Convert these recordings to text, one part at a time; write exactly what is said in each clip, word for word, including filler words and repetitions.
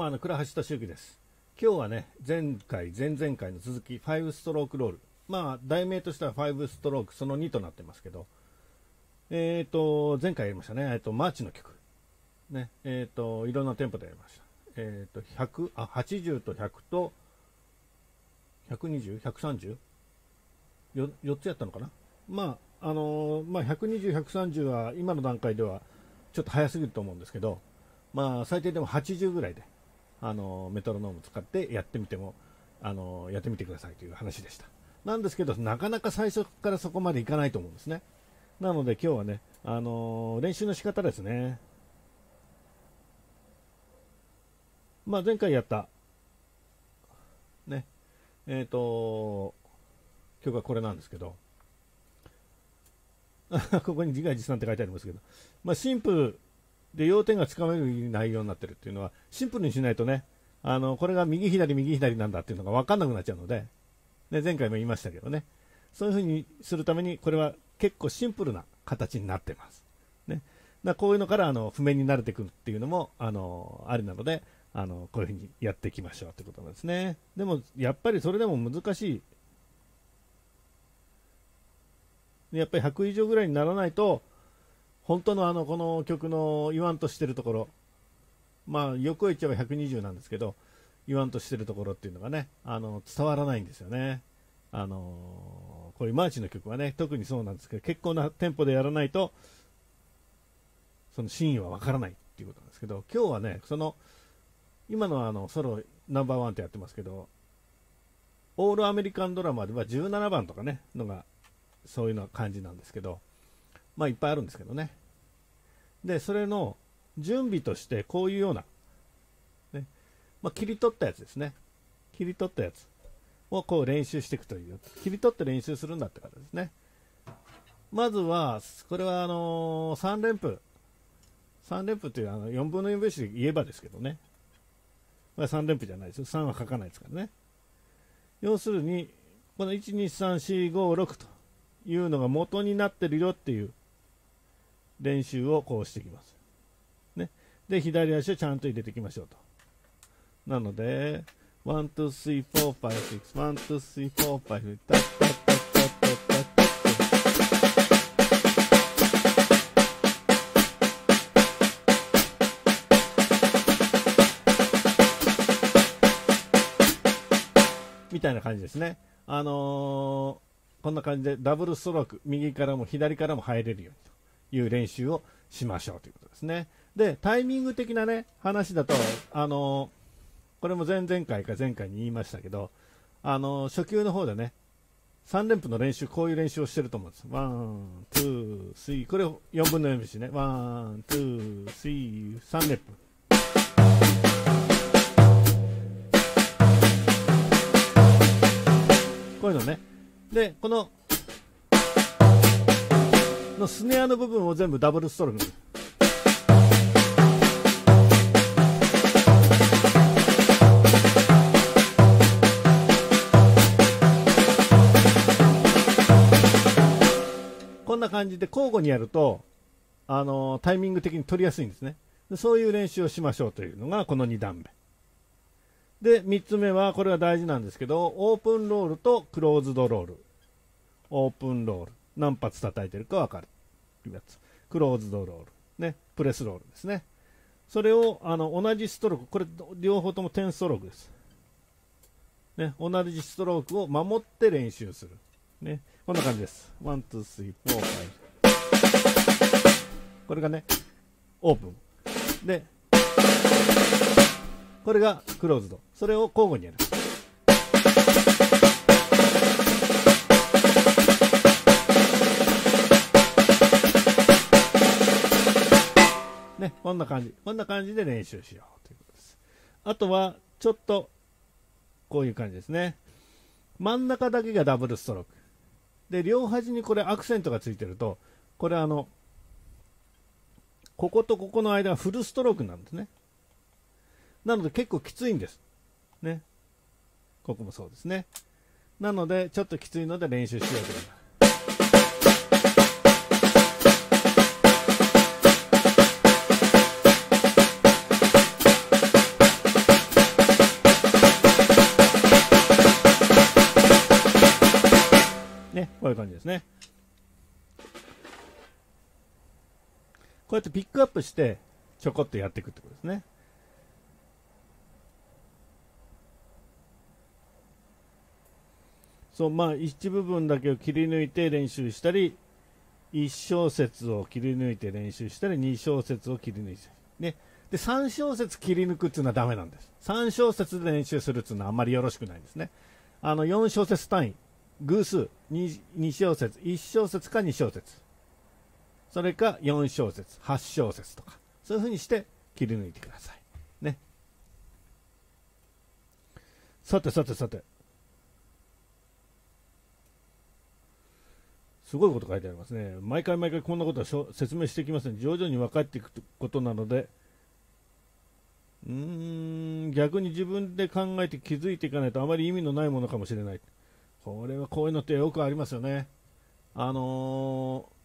あの倉橋俊之です。今日はね、前回前々回の続きファイブストロークロール、まあ題名としてはファイブストロークそのにとなってますけど、えっ、ー、と前回やりましたね、えっ、ー、とマーチの曲ね、えっ、ー、といろんなテンポでやりました。えっ、ー、とひゃくあはちじゅうとひゃくとひゃくにじゅう、ひゃくさんじゅう よ, よっつやったのかな。まああのー、まあひゃくにじゅう、ひゃくさんじゅうは今の段階ではちょっと早すぎると思うんですけど、まあ最低でもはちじゅうぐらいで、あのメトロノーム使ってやってみても、あのやってみてくださいという話でした。なんですけど、なかなか最初からそこまでいかないと思うんですね。なので今日はね、あの練習の仕方ですね。まあ前回やったね、えっ、ー、と曲はこれなんですけどここに自画自賛って書いてありますけど、まあ、シンプルで要点がつかめる内容になってるっていうのは、シンプルにしないとね、あのこれが右左右左なんだっていうのが分かんなくなっちゃうので、ね、前回も言いましたけどね、そういう風にするためにこれは結構シンプルな形になってます、ね、だこういうのからあの譜面に慣れてくるっていうのもあのありなので、あのこういう風にやっていきましょうということなんですね。でもやっぱりそれでも難しい、やっぱりひゃく以上ぐらいにならないと本当のあのこの曲の言わんとしてるところ、まあ横へ言っちゃえばひゃくにじゅうなんですけど、言わんとしてるところっていうのがね、あの伝わらないんですよね。あのこういうマーチの曲はね特にそうなんですけど、結構なテンポでやらないとその真意はわからないっていうことなんですけど、今日はね、その今のあのソロナンバーワンってやってますけど、オールアメリカンドラマではじゅうななばんとかねのがそういうの感じなんですけど、まあいっぱいあるんですけどね。でそれの準備としてこういうような、ね、まあ、切り取ったやつですね。切り取ったやつをこう練習していくという、切り取って練習するんだって方ですね。まずはこれはあのー、さん連符さん連符というあのよんぶんのよん拍子で言えばですけどね、まあ、さん連符じゃないですよ。さんは書かないですからね。要するにこのいちにさんしごろくというのが元になってるよっていう練習をこうしていきます、ね、で左足をちゃんと入れていきましょうと。なのでワン、ツー、スリー、フォー、ファイブ、シックス、ワン、ツー、スリー、フォー、ファイブ、タッタッタッタッタッタッタッみたいな感じですね。あのー、こんな感じでダブルストローク、右からも左からも入れるようにという練習をしましょうということですね。でタイミング的なね話だと、あのー、これも前々回か前回に言いましたけど、あのー、初級の方でねさん連符の練習、こういう練習をしてると思うんです。ワン、ツー、スリー、これをよんぶんのよん拍子ね、ワン、ツー、スリー、さん連符、こういうのね。でこののスネアの部分を全部ダブルストローク、こんな感じで交互にやると、あのー、タイミング的に取りやすいんですね。でそういう練習をしましょうというのがこのに段目で、みっつめはこれは大事なんですけど、オープンロールとクローズドロール。オープンロール何発叩いてるか分かるやつ、クローズドロール、ね、プレスロールですね。それをあの同じストローク、これ両方ともじゅうストロークです、ね、同じストロークを守って練習する、ね、こんな感じです。ワン、ツー、スリー、フォー、ファイブ、これがねオープンで、これがクローズド、それを交互にやる。ね、こんな感じ、こんな感じで練習しようということです。あとはちょっとこういう感じですね。真ん中だけがダブルストロークで、両端にこれアクセントがついてると、これあのこことここの間がフルストロークなんですね。なので結構きついんですね。ここもそうですね。なのでちょっときついので練習しようと思います。 ね、こういう感じですね。こうやってピックアップしてちょこっとやっていくってことですね。そう、まあ一部分だけを切り抜いて練習したり、いち小節を切り抜いて練習したり、に小節を切り抜いて、ね、でさん小節切り抜くっていうのはダメなんです。さん小節で練習するっていうのはあんまりよろしくないんですね。あのよん小節単位、偶数 2, 2小節、いち小節かに小節、それかよん小節、はち小節とか、そういうふうにして切り抜いてください。ね。さてさてさて。すごいこと書いてありますね。毎回毎回こんなことは説明していきません。徐々に分かっていくことなので、うーん、逆に自分で考えて気づいていかないとあまり意味のないものかもしれない。これはこういうのってよくありますよね。あのー、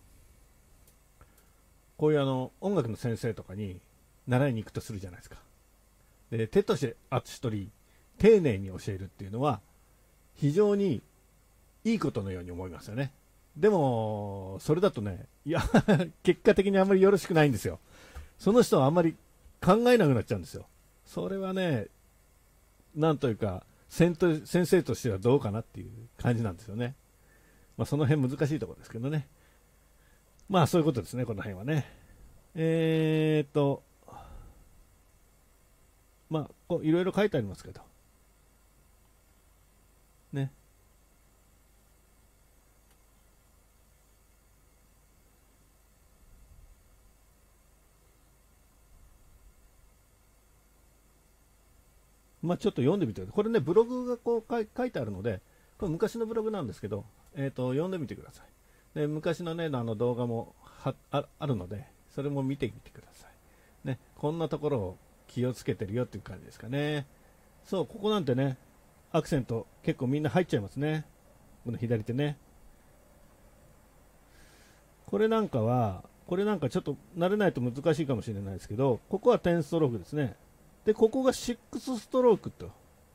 こういうあの音楽の先生とかに習いに行くとするじゃないですか。で、手として厚取り、丁寧に教えるっていうのは非常にいいことのように思いますよね。でも、それだとね、いや、結果的にあんまりよろしくないんですよ。その人はあんまり考えなくなっちゃうんですよ。それはね、なんというか、先生としてはどうかなっていう感じなんですよね。まあ、その辺難しいところですけどね。まあ、そういうことですね、この辺はね。えーっと、まあ、こういろいろ書いてありますけど。ね。まあ、ちょっと読んでみてください。これね、ブログがこう書い書いてあるので、これ昔のブログなんですけど、えー、と読んでみてください。で昔の、ね、あの動画もは あ, あるので、それも見てみてください、ね。こんなところを気をつけてるよっていう感じですかね。そう、ここなんてね、アクセント結構みんな入っちゃいますね。この左手ね。これなんかは、これなんかちょっと慣れないと難しいかもしれないですけど、ここはじゅうストロークですね。で、ここがろくストロークと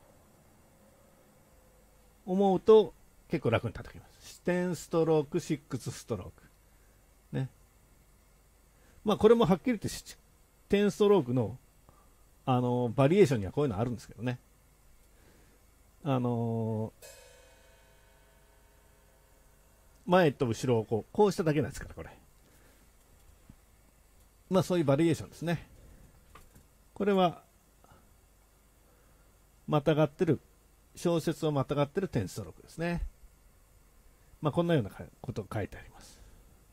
思うと結構楽に叩けます。じゅうストローク、ろくストローク。ね。まあこれもはっきり言ってじゅうストロークの、あのバリエーションにはこういうのあるんですけどね。あのー、前と後ろをこう、こうしただけなんですから、これ。まあそういうバリエーションですね。これは、またがってる、小節をまたがってるじゅうストロークですね。まあこんなようなことが書いてあります。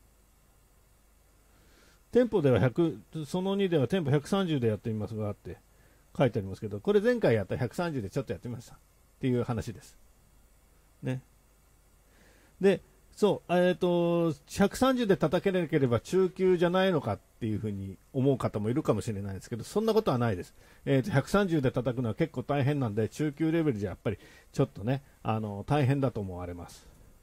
テンポではひゃく、そのにではテンポひゃくさんじゅうでやってみますがって書いてありますけど、これ前回やったひゃくさんじゅうでちょっとやってみましたっていう話です。ね。で、そう、えっと、ひゃくさんじゅうで叩けなければ中級じゃないのかっていうふうに思う方もいるかもしれないですけど、そんなことはないです。えっと、ひゃくさんじゅうで叩くのは結構大変なんで、中級レベルじゃやっぱりちょっとね、あの、大変だと思われます。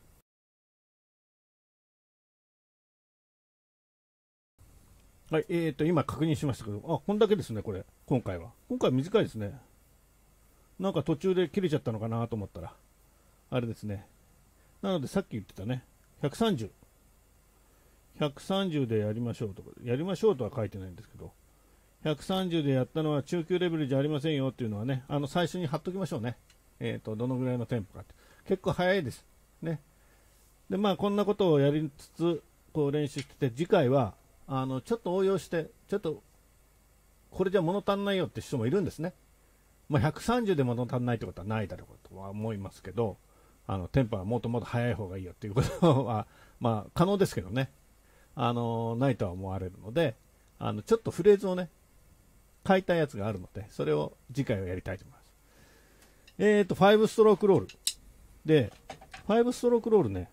はい、えーと、今確認しましたけど、あ、こんだけですね、これ、今回は。今回は短いですね。なんか途中で切れちゃったのかなと思ったら、あれですね。なのでさっき言ってたね、ひゃくさんじゅう。ひゃくさんじゅうでやりましょうとか、やりましょうとは書いてないんですけど、ひゃくさんじゅうでやったのは中級レベルじゃありませんよっていうのはね、あの最初に貼っときましょうね。えーと、どのぐらいのテンポかって。結構早いです。ね。で、まあ、こんなことをやりつつ、こう練習してて、次回は、あのちょっと応用して、ちょっとこれじゃ物足んないよって人もいるんですね。まあ、ひゃくさんじゅうで物足んないってことはないだろうとは思いますけど、あのテンポはもっともっと速い方がいいよっていうことは、まあ、可能ですけどね、あのないとは思われるので、あのちょっとフレーズをね、書いたやつがあるので、それを次回はやりたいと思います。えーと、ごストロークロール。で、ごストロークロールね、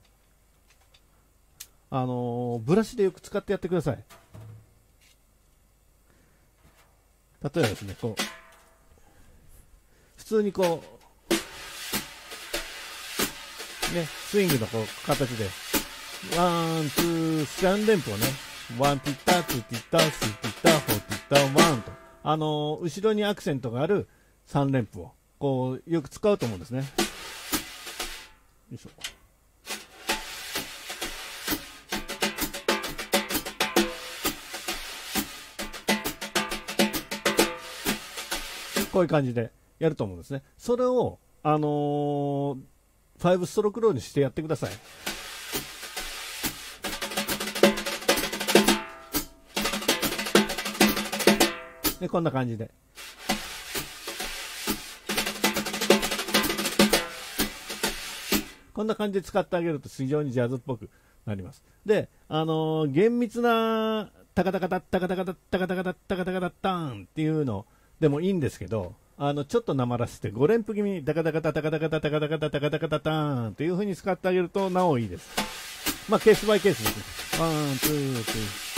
あのー、ブラシでよく使ってやってください。例えばですね、こう、普通にこう、ね、スイングのこう形で、ワン、ツー、さん連符をね、ワンティッタ、ツーティッタ、スーティッタ、フォーティッタ、ワンと、あのー、後ろにアクセントがあるさん連符を、こう、よく使うと思うんですね。よいしょ。 こういう感じでやると思うんですね。それを、あのー、ファイブストロークロールにしてやってください。で、こんな感じで。こんな感じで使ってあげると非常にジャズっぽくなります。で、あのー、厳密なタカタカタッタカタカタッタカタカタッタカタカタッターンっていうのでもいいんですけど、あのちょっとなまらせてご連符気味にタカタカタタカタカタタカタカタタカタカタターンっていう風に使ってあげるとなおいいです。まあケースバイケースですね。ワン、ツー、スリー。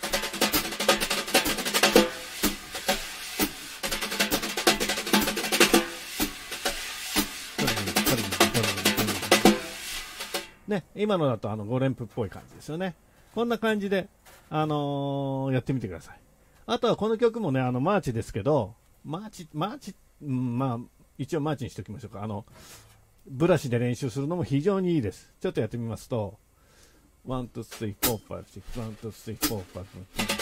ね、今のだとあのご連符っぽい感じですよね。こんな感じで、あのー、やってみてください。あとはこの曲もね、あのマーチですけど、マーチ、マーチ、うん、まあ、一応マーチにしておきましょうか。あの、ブラシで練習するのも非常にいいです。ちょっとやってみますと、ワン、ツー、スリー、フォー、ファイブ、シックス、ワン、ツー、スリー、フォー、ファイブ。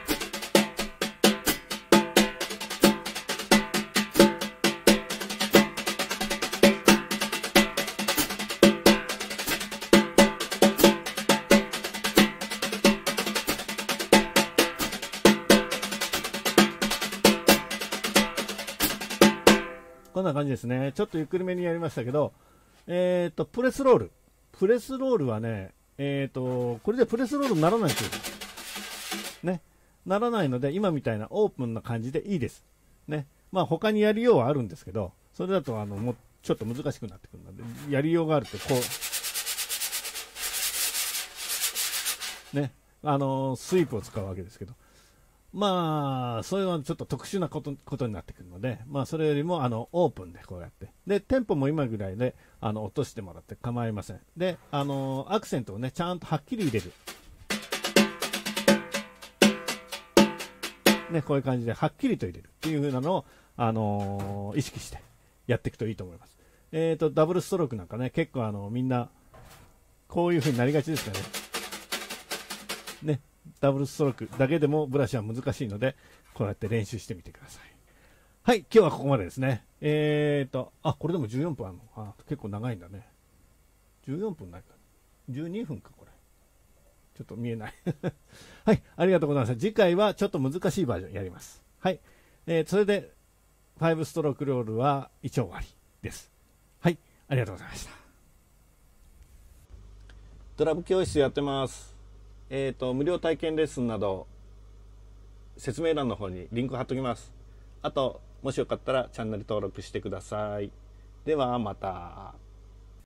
こんな感じですね。ちょっとゆっくりめにやりましたけど、えっと、プレスロール。プレスロールはね、えっと、これでプレスロールにならないんですよ。ね。ならないので、今みたいなオープンな感じでいいです。ね。まあ、他にやりようはあるんですけど、それだと、あの、もう、ちょっと難しくなってくるので、やりようがあると、こう、ね。あの、スイープを使うわけですけど、まあ、そういうのはちょっと特殊なこと、ことになってくるので、まあ、それよりも、あの、オープンでこうやって。で、テンポも今ぐらいで、あの、落としてもらって構いません。で、あの、アクセントをね、ちゃんとはっきり入れる。ね、こういう感じではっきりと入れるっていう風なのを、あのー、意識してやっていくといいと思います。えっと、ダブルストロークなんかね、結構あの、みんな、こういう風になりがちですからね。ね。ダブルストロークだけでもブラシは難しいので、こうやって練習してみてください。はい、今日はここまでですね。えーと、あ、これでもじゅうよんぷんあるの。あ、結構長いんだね。じゅうよんぷんないか。じゅうにふんか、これ。ちょっと見えない。はい、ありがとうございました。次回はちょっと難しいバージョンやります。はい、えー、それで、ファイブストロークロールは一応終わりです。はい、ありがとうございました。ドラム教室やってます。えーと、無料体験レッスンなど説明欄の方にリンク貼っときます。あともしよかったらチャンネル登録してください。ではまた。